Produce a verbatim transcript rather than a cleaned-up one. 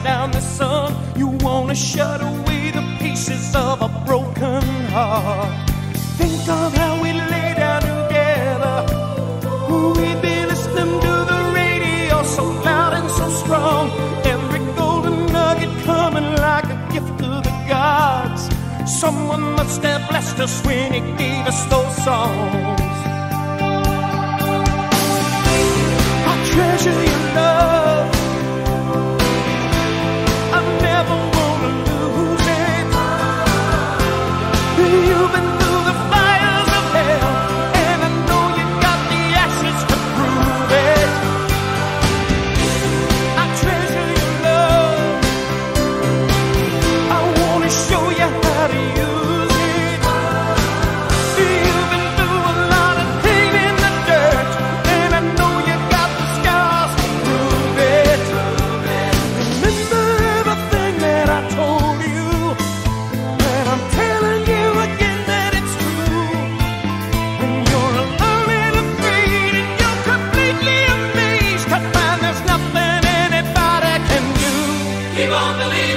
down the sun. You wanna shut away the pieces of a broken heart. Think of how we lay down together. We've been listening to the radio so loud and so strong. Every golden nugget coming like a gift to the gods. Someone must have blessed us when he gave us those songs. I treasure your love. I never wanna lose it. You've been through the fires of hell, and I know you got the ashes to prove it. I treasure your love. I wanna show you how to use it. You've been through a lot of pain in the dirt, and I know you got the scars to prove it. Remember everything that I told you, and I'm telling you again that it's true. When you're alone and afraid and you're completely amazed to find there's nothing anybody can do. Keep on believing.